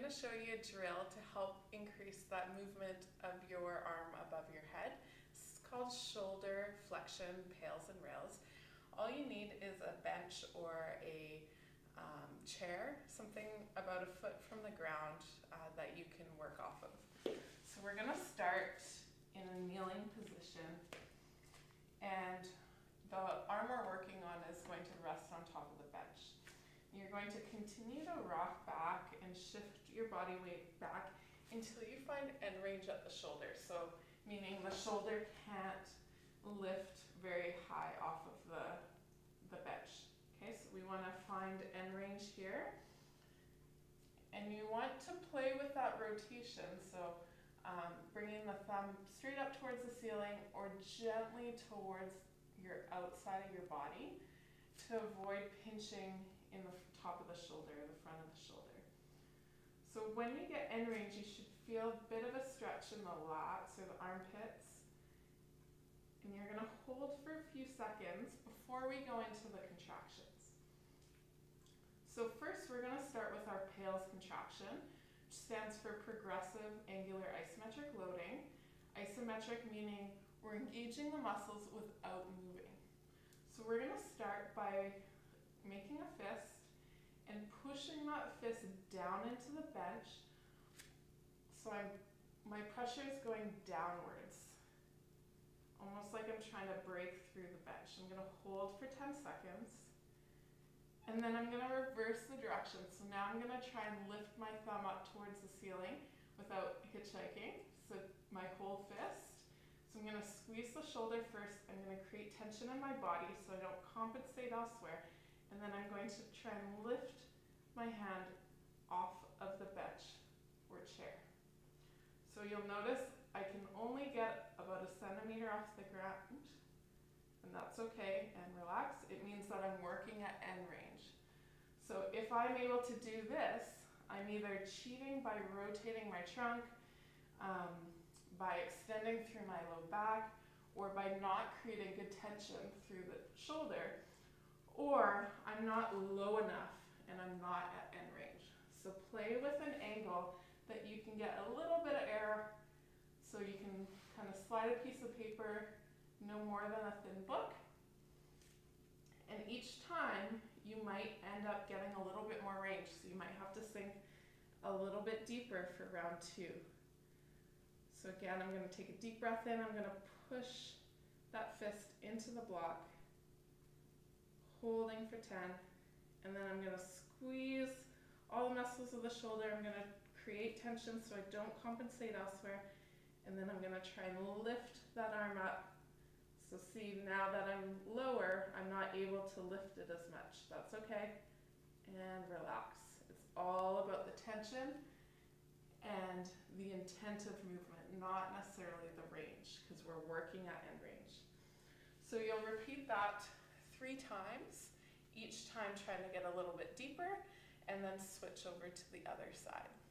to show you a drill to help increase that movement of your arm above your head. It's called shoulder flexion pails and rails. All you need is a bench or a chair, something about a foot from the ground that you can work off of. So we're going to start in a kneeling position, and the arm we're working on is going to rest on top of the bench. You're going to continue to rock back and shift your body weight back until you find end range at the shoulder. So meaning the shoulder can't lift very high off of the bench. Okay, so we want to find end range here. And you want to play with that rotation. So bringing the thumb straight up towards the ceiling or gently towards your outside of your body to avoid pinching in the top of the shoulder, the front of the shoulder. So when you get end range, you should feel a bit of a stretch in the lats or the armpits. And you're going to hold for a few seconds before we go into the contractions. So first we're going to start with our PALS contraction, which stands for progressive angular isometric loading. Isometric meaning we're engaging the muscles without moving. So we're going to start by making a fist and pushing that fist down into the bench. So my pressure is going downwards, almost like I'm trying to break through the bench. I'm going to hold for 10 seconds. And then I'm going to reverse the direction. So now I'm going to try and lift my thumb up towards the ceiling without hitchhiking. So my whole fist. So I'm going to squeeze the shoulder first. I'm going to create tension in my body so I don't compensate elsewhere. And then I'm going to try and lift my hand off of the bench or chair. So you'll notice I can only get about a centimeter off the ground. And that's okay, and relax. It means that I'm working at end range. So if I'm able to do this, I'm either cheating by rotating my trunk, by extending through my low back, or by not creating good tension through the shoulder, or I'm not low enough and I'm not at end range. So play with an angle that you can get a little bit of air, so you can kind of slide a piece of paper no more than a thin book. And each time you might end up getting a little bit more range, so you might have to sink a little bit deeper for round 2. So again, I'm going to take a deep breath in. I'm going to push that fist into the block, holding for 10, and then I'm going to squeeze all the muscles of the shoulder. I'm going to create tension so I don't compensate elsewhere, and then I'm going to try and lift that arm up. So see, now that I'm lower, I'm not able to lift it as much. That's okay. And relax. It's all about the tension and the intent of movement, not necessarily the range, because we're working at end range. So you'll repeat that 3 times, each time trying to get a little bit deeper, and then switch over to the other side.